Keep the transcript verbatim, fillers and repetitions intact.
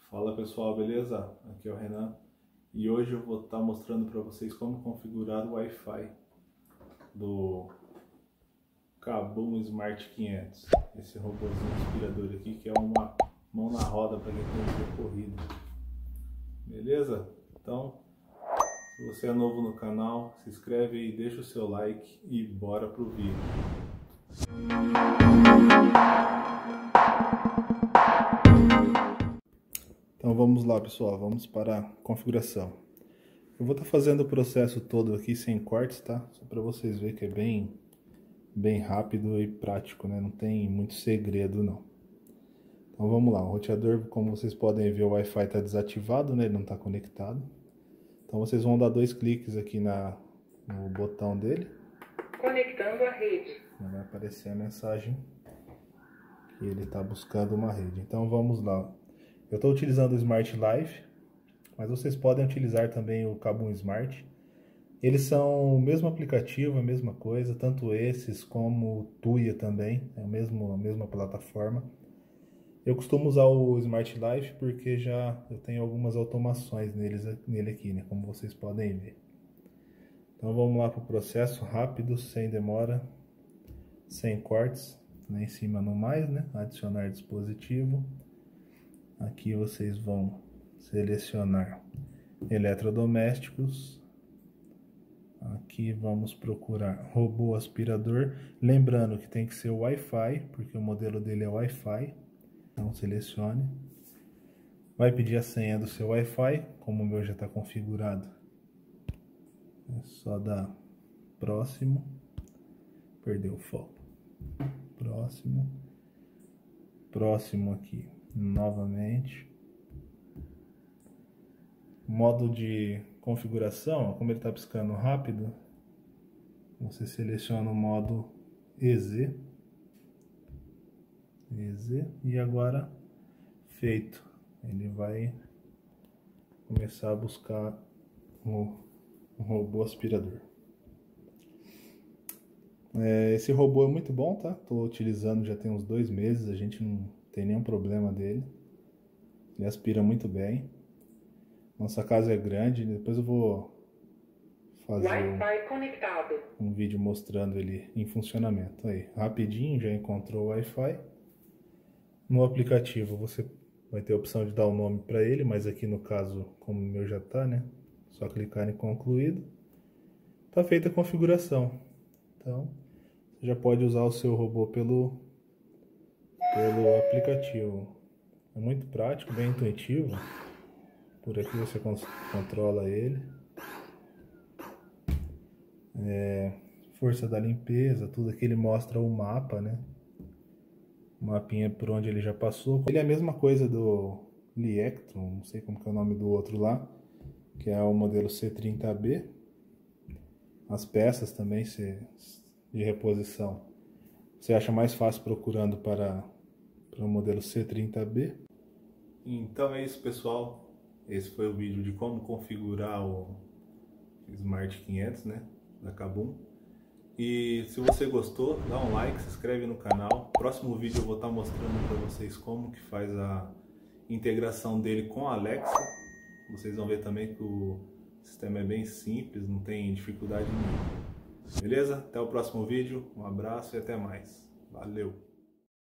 Fala pessoal, beleza? Aqui é o Renan e hoje eu vou estar mostrando para vocês como configurar o Wi-Fi do Kabum Smart quinhentos. Esse robôzinho aspirador aqui que é uma mão na roda para quem tem percorrido. Beleza? Então, se você é novo no canal, se inscreve aí, deixa o seu like e bora pro vídeo. Então vamos lá pessoal, vamos para a configuração. Eu vou estar fazendo o processo todo aqui sem cortes, tá? Só para vocês verem que é bem, bem rápido e prático, né? Não tem muito segredo não. Então vamos lá, o roteador, como vocês podem ver, o Wi-Fi está desativado, né? Ele não está conectado. Então vocês vão dar dois cliques aqui na, no botão dele. Conectando a rede. Vai aparecer a mensagem que ele está buscando uma rede. Então vamos lá. Eu estou utilizando o Smart Life, mas vocês podem utilizar também o Kabum Smart. Eles são o mesmo aplicativo, a mesma coisa, tanto esses como o Tuya também, é a mesma, a mesma plataforma. Eu costumo usar o Smart Life porque já eu tenho algumas automações neles, nele aqui, né, como vocês podem ver. Então vamos lá para o processo rápido, sem demora, sem cortes, lá em cima no mais, né, adicionar dispositivo. Aqui vocês vão selecionar eletrodomésticos. Aqui vamos procurar robô aspirador. Lembrando que tem que ser o Wi-Fi, porque o modelo dele é Wi-Fi. Então selecione. Vai pedir a senha do seu Wi-Fi, como o meu já está configurado. É só dar próximo. Perdeu o foco. Próximo. Próximo aqui. Novamente. Modo de configuração, como ele está piscando rápido, você seleciona o modo E Z. E Z e agora feito. Ele vai começar a buscar o, o robô aspirador. É, esse robô é muito bom, tá? Estou utilizando já tem uns dois meses, a gente não tem nenhum problema dele. Ele aspira muito bem. Nossa casa é grande, depois eu vou fazer Wi-Fi conectado. um vídeo mostrando ele em funcionamento. Aí, rapidinho, já encontrou o Wi-Fi. No aplicativo você vai ter a opção de dar o nome para ele, mas aqui no caso, como o meu já tá, né? Só clicar em concluído. Tá feita a configuração. Então, você já pode usar o seu robô pelo, pelo aplicativo. É muito prático, bem intuitivo. Por aqui você controla ele. É, força da limpeza, tudo aqui ele mostra o mapa, né? O mapinha por onde ele já passou. Ele é a mesma coisa do Liectron, não sei como que é o nome do outro lá, que é o modelo C trinta B. As peças também de reposição você acha mais fácil procurando para, para o modelo C trinta B. Então é isso pessoal. Esse foi o vídeo de como configurar o Smart quinhentos, né, da Kabum. E se você gostou, dá um like, se inscreve no canal. Próximo vídeo eu vou estar mostrando para vocês como que faz a integração dele com a Alexa. Vocês vão ver também que o sistema é bem simples, não tem dificuldade nenhuma. Beleza? Até o próximo vídeo, um abraço e até mais. Valeu!